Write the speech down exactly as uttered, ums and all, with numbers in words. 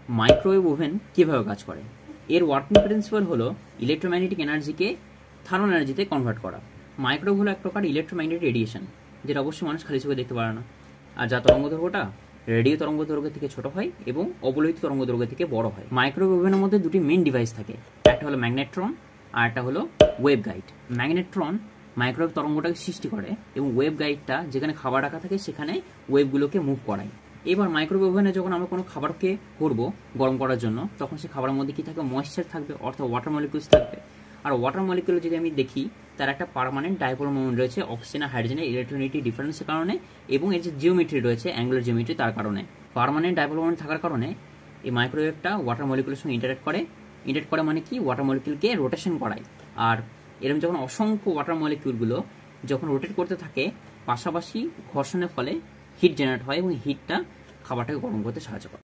Microwave oven কীভাবে কাজ করে। এর ওয়ার্কিং প্রিন্সিপাল হলো ইলেকট্রোম্যাগনেটিক এনার্জিকে থার্মাল এনার্জিতে কনভার্ট করা। মাইক্রোওয়েভ হলো এক প্রকার ইলেকট্রোম্যাগনেটিক রেডিয়েশন, যেটা অবশ্যই মানুষ খালি চোখে দেখতে পারে না, আর যা তরঙ্গদৈর্ঘ্যটা রেডিও তরঙ্গদৈর্ঘ্য থেকে ছোট হয় এবং অবলোহিত তরঙ্গদৈর্ঘ্য থেকে বড় হয়। মাইক্রোওয়েভ ওভেনের মধ্যে দুটি মেইন ডিভাইস থাকে, একটা হলো ম্যাগনেট্রন আর একটা হলো ওয়েভ গাইড। ম্যাগনেট্রন মাইক্রোওয়েভ তরঙ্গটাকে সৃষ্টি করে এবং ওয়েভ গাইডটা যেখানে খাবার রাখা থাকে সেখানে ওয়েভগুলোকে মুভ করায়। এবার মাইক্রোওয়েভ ওভেনে যখন আমরা কোনো খাবারকে করবো গরম করার জন্য, তখন সে খাবারের মধ্যে কি থাকবে, ময়েশ্চার থাকবে, অর্থাৎ ওয়াটার মলিকুলস থাকবে। আর ওয়াটার মলিকুল যদি আমি দেখি, তার একটা পার্মানেন্ট ডাইপোল মোমেন্ট রয়েছে অক্সিজেন আর হাইড্রোজেনের ইলেকট্রনিটি ডিফারেন্সের কারণে, এবং এর যে জিওমেট্রি রয়েছে অ্যাঙ্গুলার জিওমেট্রি তার কারণে। পার্মানেন্ট ডাইপোল মোমেন্ট থাকার কারণে এই মাইক্রোওয়েভটা ওয়াটার মলিকুলের সঙ্গে ইন্টারেক্ট করে। ইন্টারেক্ট করে মানে কি, ওয়াটার মলিকুলকে রোটেশন করায়। আর এরকম যখন অসংখ্য ওয়াটার মলিকুলগুলো যখন রোটেট করতে থাকে, পাশাপাশি ঘর্ষণের ফলে হিট জেনারেট হয় এবং হিটটা খাবারটাকে গরম করতে সাহায্য করে।